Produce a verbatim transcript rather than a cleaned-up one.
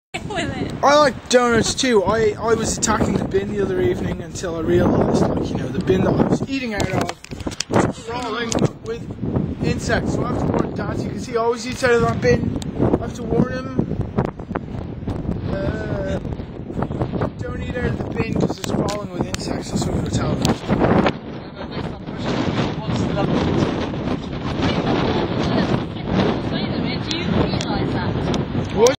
with it. I like donuts too. I, I was attacking the bin the other evening until I realised, like, you know, the bin that I was eating out of was crawling with insects. So I have to warn Dad. You can see he always eats out of that bin. I have to warn him. Uh, don't eat out of the bin because it's crawling with insects. That's what